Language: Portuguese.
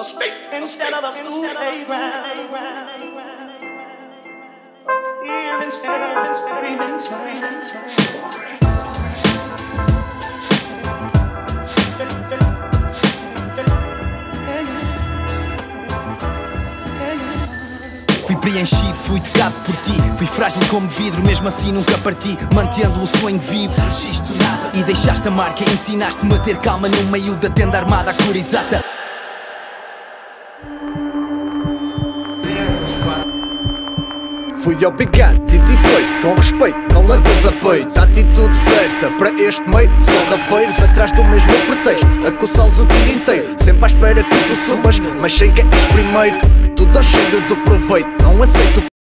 a stick instead of a smooth playground. A kill instead of screaming silence. Fui preenchido, fui tocado por ti. Fui frágil como vidro, mesmo assim nunca parti, mantendo o sonho vivo. Surgiste nada e deixaste a marca. Ensinaste-me a ter calma no meio da tenda armada, a cor exata. Fui obrigado, dito e feito, com respeito, não leves a peito. A atitude certa para este meio, são rafeiros atrás do mesmo pretexto, acossá-los o dia inteiro, sempre à espera que tu subas, mas sem que és primeiro. Tudo ao cheiro do proveito, não aceito